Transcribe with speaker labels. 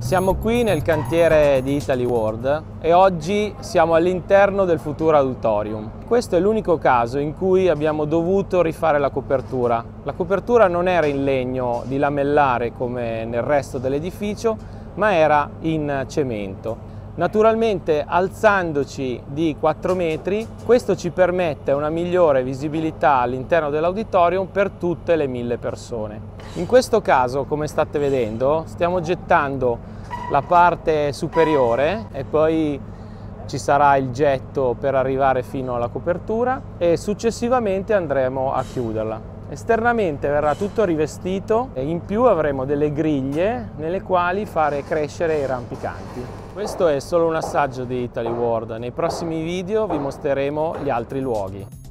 Speaker 1: Siamo qui nel cantiere di Italy World e oggi siamo all'interno del futuro auditorium. Questo è l'unico caso in cui abbiamo dovuto rifare la copertura. La copertura non era in legno di lamellare come nel resto dell'edificio, ma era in cemento. Naturalmente, alzandoci di 4 metri, questo ci permette una migliore visibilità all'interno dell'auditorium per tutte le 1000 persone. In questo caso, come state vedendo, stiamo gettando la parte superiore e poi ci sarà il getto per arrivare fino alla copertura e successivamente andremo a chiuderla. Esternamente verrà tutto rivestito e in più avremo delle griglie nelle quali fare crescere i rampicanti. Questo è solo un assaggio di Italy World, nei prossimi video vi mostreremo gli altri luoghi.